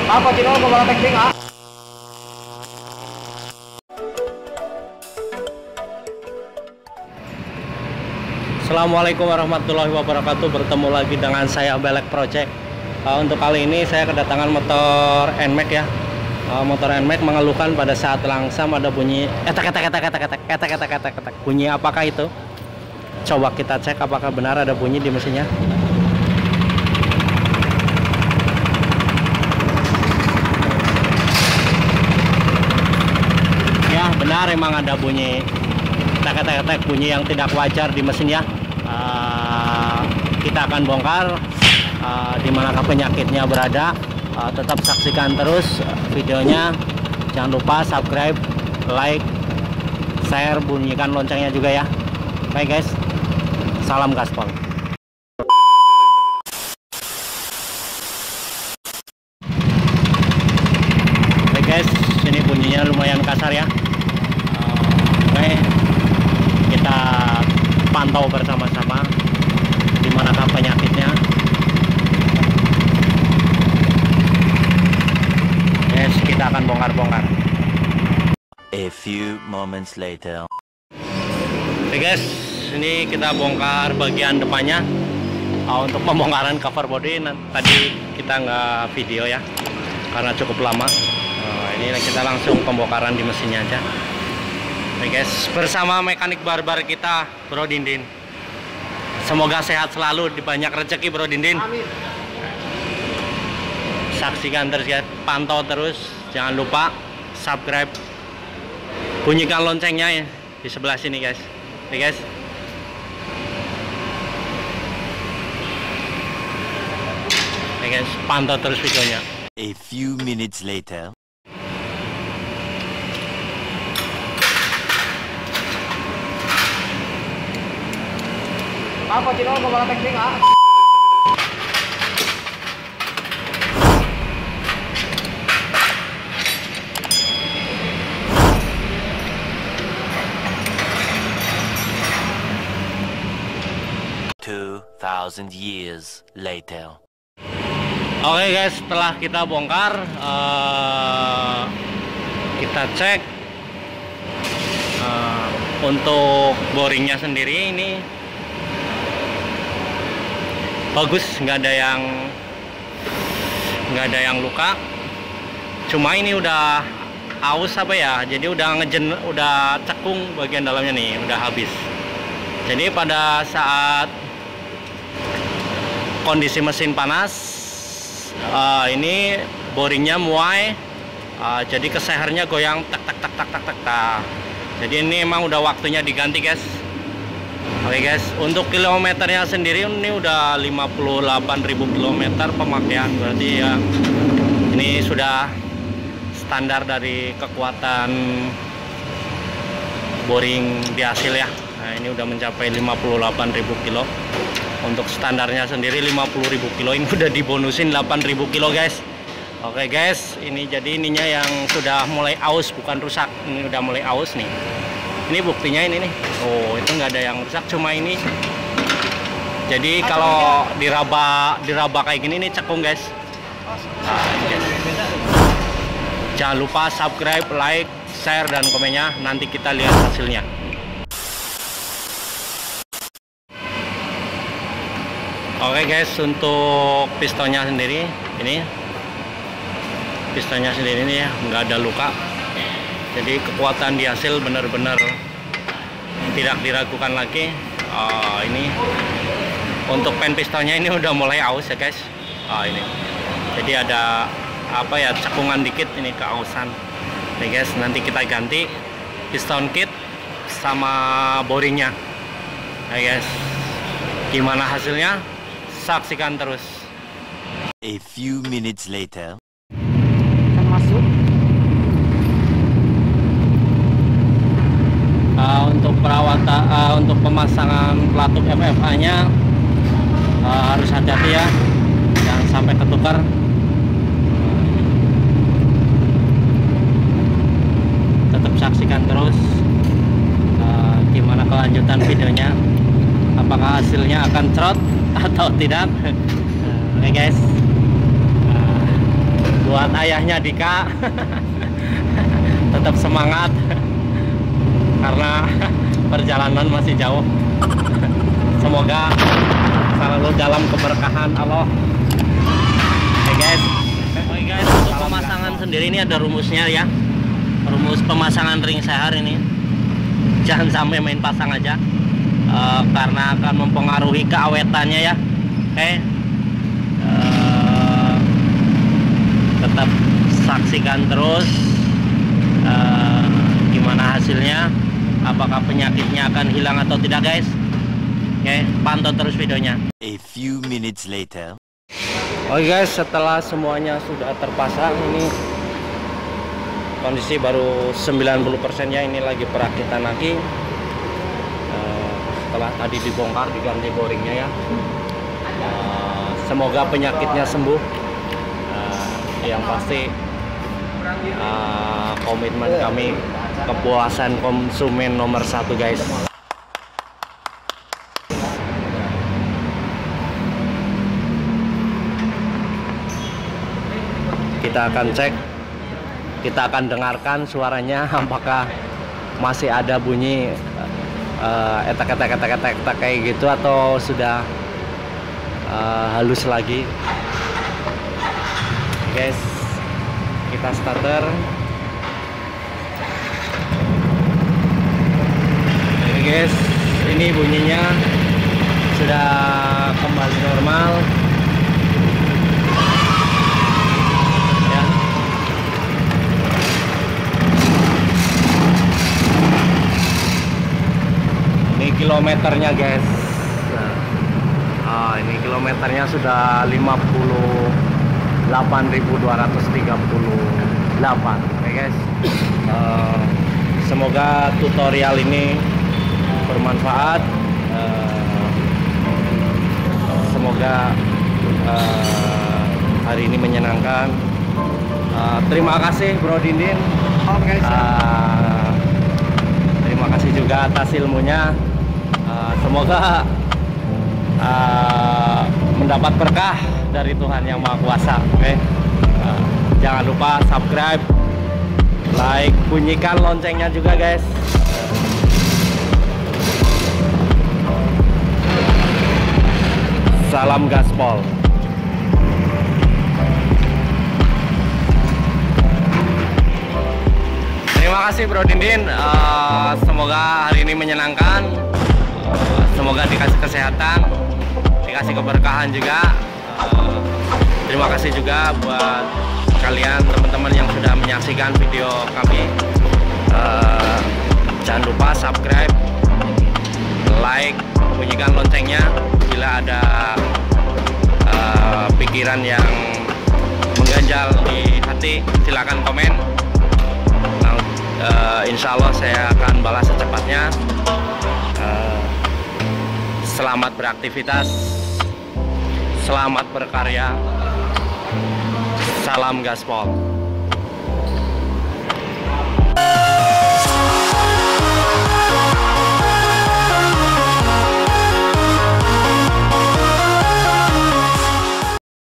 Apa Cino mau bawa teknik ah? Assalamualaikum warahmatullahi wabarakatuh. Bertemu lagi dengan saya Belek Project. Untuk kali ini saya kedatangan motor NMAX ya. Motor NMAX mengeluhkan pada saat langsam ada bunyi etak. Bunyi apakah itu? Coba kita cek apakah benar ada bunyi di mesinnya. Ya benar, emang ada bunyi etak, bunyi yang tidak wajar di mesin ya. Kita akan bongkar di manakah penyakitnya berada. Tetap saksikan terus videonya. Jangan lupa subscribe, like, share, bunyikan loncengnya juga ya. Oke guys, salam gaspol. Oke guys, ini bunyinya lumayan kasar ya. Oke, kita pantau bersama-sama di manakah penyakitnya. Yes, kita akan bongkar-bongkar. A few moments later. Oke guys, ini kita bongkar bagian depannya. Untuk pembongkaran cover body tadi kita nggak video ya karena cukup lama. Ini kita langsung pembongkaran di mesinnya aja. Oke guys, bersama mekanik barbar kita Bro Dindin. Semoga sehat selalu, banyak rezeki Bro Dindin. Amin. Saksikan terus ya, pantau terus, jangan lupa subscribe, bunyikan loncengnya ya di sebelah sini guys. Oke guys. Oke guys, pantau terus videonya. A few minutes later. Apa Cino mau bawa teknik ah? Thousand years later. Oke guys, setelah kita bongkar, kita cek untuk boringnya sendiri ini bagus, nggak ada yang luka. Cuma ini udah aus apa ya, jadi udah cekung bagian dalamnya nih, udah habis. Jadi pada saat kondisi mesin panas, ini boringnya muai, jadi kesehernya goyang tak. Jadi ini emang udah waktunya diganti guys. Oke guys, untuk kilometernya sendiri ini udah 58.000 km pemakaian, berarti ya ini sudah standar dari kekuatan boring di hasil ya. Nah, ini udah mencapai 58.000 kilo. Untuk standarnya sendiri 50.000 kilo, ini udah dibonusin 8.000 kilo guys. Oke guys, ini jadi ininya yang sudah mulai aus, bukan rusak. Ini udah mulai aus nih. Ini buktinya ini nih. Oh, itu nggak ada yang rusak, cuma ini. Jadi kalau diraba kayak gini nih cekung guys. Nah, guys. Jangan lupa subscribe, like, share, dan komennya. Nanti kita lihat hasilnya. Oke guys, untuk pistonnya sendiri ini pistonnya sendiri ini ya nggak ada luka. Jadi kekuatan di hasil benar-benar tidak diragukan lagi. Ini untuk pen pistonnya ini udah mulai aus ya guys. Ini jadi ada apa ya, cekungan dikit ini, keausan. Oke guys, nanti kita ganti piston kit sama boringnya. Oke guys, gimana hasilnya? Saksikan terus. A few minutes later. Kan masuk. Untuk perawatan, untuk pemasangan pelatuk FFA-nya harus hati-hati ya, jangan sampai ketukar. Tetap saksikan terus gimana kelanjutan videonya. Apakah hasilnya akan cerot atau tidak? Oke guys, buat ayahnya Dika. Tetap semangat karena perjalanan masih jauh. Semoga selalu dalam keberkahan Allah. Oke guys, untuk pemasangan sendiri ini ada rumusnya ya. Rumus pemasangan ring seher ini, jangan sampai main pasang aja, karena akan mempengaruhi keawetannya ya. Oke, tetap saksikan terus gimana hasilnya, apakah penyakitnya akan hilang atau tidak guys. Oke, pantau terus videonya. A few minutes later. Oke guys, setelah semuanya sudah terpasang, ini kondisi baru 90% ya. Ini lagi perakitan lagi, setelah tadi dibongkar, diganti boringnya ya. Semoga penyakitnya sembuh. Yang pasti komitmen kami, kepuasan konsumen nomor 1 guys. Kita akan cek, kita akan dengarkan suaranya apakah masih ada bunyi etak kayak gitu atau sudah halus lagi. Guys, kita starter. Oke guys, ini bunyinya sudah kembali normal ya. Ini kilometernya guys. Ini kilometernya sudah 58.238. Oke guys, semoga tutorial ini bermanfaat. Semoga hari ini menyenangkan. Terima kasih Bro Dindin. Oke, Terima kasih juga atas ilmunya. Semoga mendapat berkah dari Tuhan Yang Maha Kuasa. Oke, jangan lupa subscribe, like, bunyikan loncengnya juga guys. Salam gaspol. Terima kasih Bro Dindin. Semoga hari ini menyenangkan. Semoga dikasih kesehatan, dikasih keberkahan juga. Terima kasih juga buat kalian teman-teman yang sudah menyaksikan video kami. Jangan lupa subscribe, like, bunyikan loncengnya. Bila ada pikiran yang mengganjal di hati, silakan komen. Insya Allah saya akan balas secepatnya. Selamat beraktivitas, selamat berkarya, salam gaspol.